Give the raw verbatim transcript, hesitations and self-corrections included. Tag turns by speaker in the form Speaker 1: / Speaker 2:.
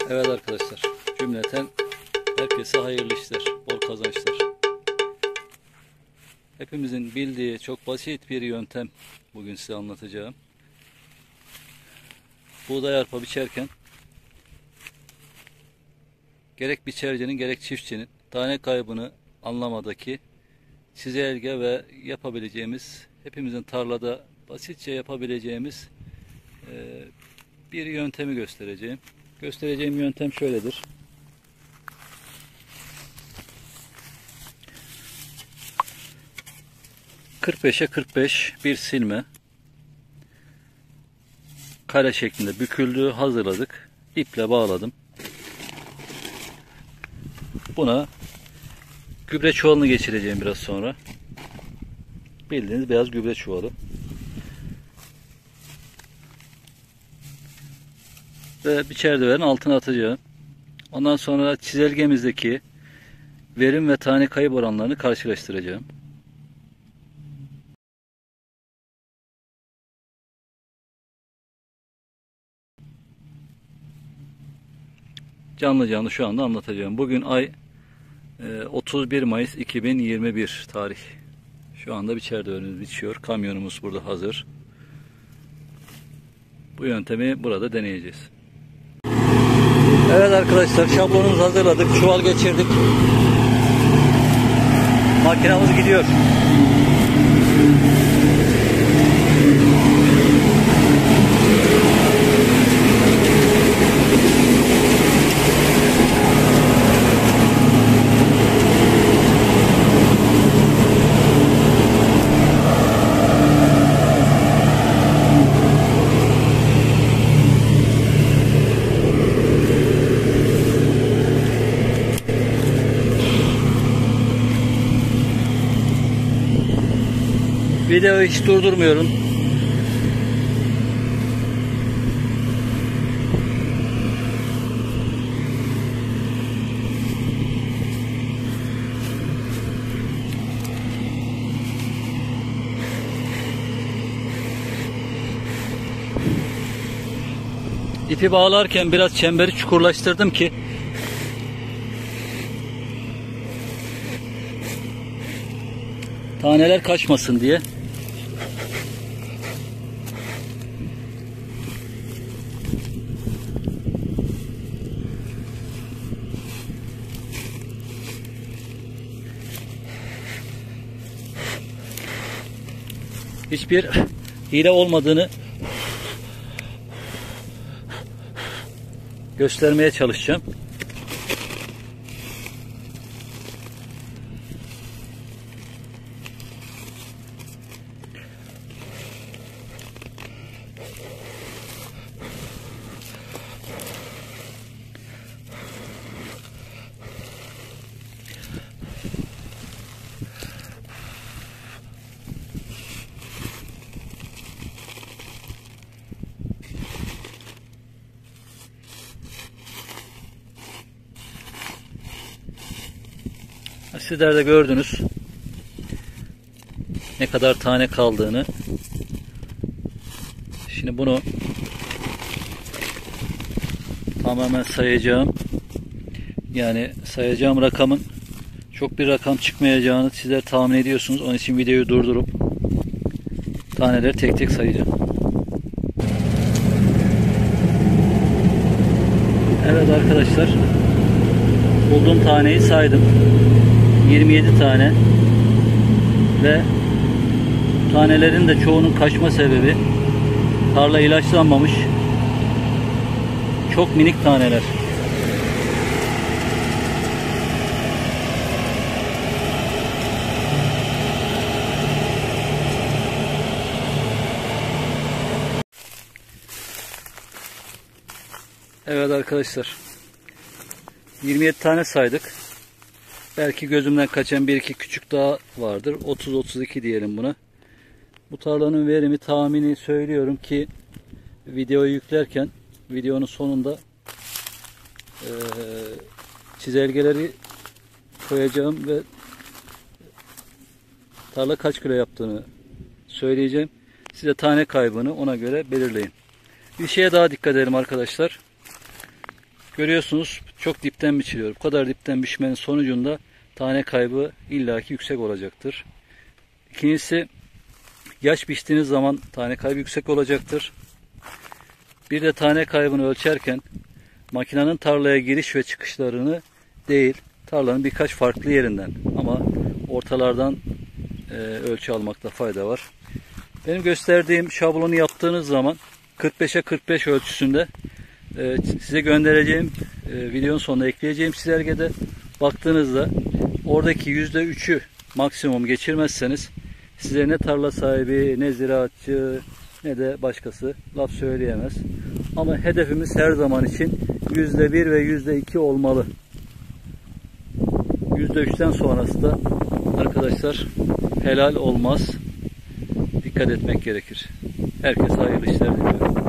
Speaker 1: Evet arkadaşlar, cümleten herkese hayırlı işler, bol kazançlar. Hepimizin bildiği çok basit bir yöntem bugün size anlatacağım. Buğday arpa biçerken gerek biçercenin gerek çiftçinin tane kaybını anlamadaki çizelge ve yapabileceğimiz, hepimizin tarlada basitçe yapabileceğimiz e, bir yöntemi göstereceğim. Göstereceğim yöntem şöyledir. kırk beşe kırk beş bir silme. Kare şeklinde büküldü, hazırladık. İple bağladım. Buna gübre çuvalını geçireceğim biraz sonra. Bildiğiniz beyaz gübre çuvalı. Ve biçer döverin altına atacağım. Ondan sonra çizelgemizdeki verim ve tane kayıp oranlarını karşılaştıracağım. Canlı canlı şu anda anlatacağım. Bugün ay otuz bir Mayıs iki bin yirmi bir tarih. Şu anda biçer döverimiz biçiyor. Kamyonumuz burada hazır. Bu yöntemi burada deneyeceğiz. Evet arkadaşlar, şablonumuzu hazırladık. Çuval geçirdik. Makinamız gidiyor. Videoyu hiç durdurmuyorum. İpi bağlarken biraz çemberi çukurlaştırdım ki taneler kaçmasın diye. Hiçbir hile olmadığını göstermeye çalışacağım. Sizler de gördünüz ne kadar tane kaldığını. Şimdi bunu tamamen sayacağım. Yani sayacağım rakamın çok bir rakam çıkmayacağını sizler tahmin ediyorsunuz. Onun için videoyu durdurup taneleri tek tek sayacağım. Evet arkadaşlar, bulduğum taneyi saydım. yirmi yedi tane ve tanelerin de çoğunun kaçma sebebi tarla ilaçlanmamış, çok minik taneler. Evet arkadaşlar, yirmi yedi tane saydık. Belki gözümden kaçan bir iki küçük daha vardır. otuz otuz iki diyelim buna. Bu tarlanın verimi tahmini söylüyorum ki videoyu yüklerken videonun sonunda e, çizelgeleri koyacağım ve tarla kaç kilo yaptığını söyleyeceğim. Size tane kaybını ona göre belirleyin. Bir şeye daha dikkat edelim arkadaşlar. Görüyorsunuz çok dipten biçiliyor. Bu kadar dipten biçmenin sonucunda tane kaybı illaki yüksek olacaktır. İkincisi, yaş biçtiğiniz zaman tane kaybı yüksek olacaktır. Bir de tane kaybını ölçerken makinenin tarlaya giriş ve çıkışlarını değil, tarlanın birkaç farklı yerinden ama ortalardan e, ölçü almakta fayda var. Benim gösterdiğim şablonu yaptığınız zaman kırk beşe kırk beş ölçüsünde e, size göndereceğim e, videonun sonuna ekleyeceğim çizelgede baktığınızda oradaki yüzde üçü maksimum geçirmezseniz size ne tarla sahibi, ne ziraatçı, ne de başkası laf söyleyemez. Ama hedefimiz her zaman için yüzde bir ve yüzde iki olmalı. yüzde üçten sonrası da arkadaşlar helal olmaz. Dikkat etmek gerekir. Herkese hayırlı işler diliyorum.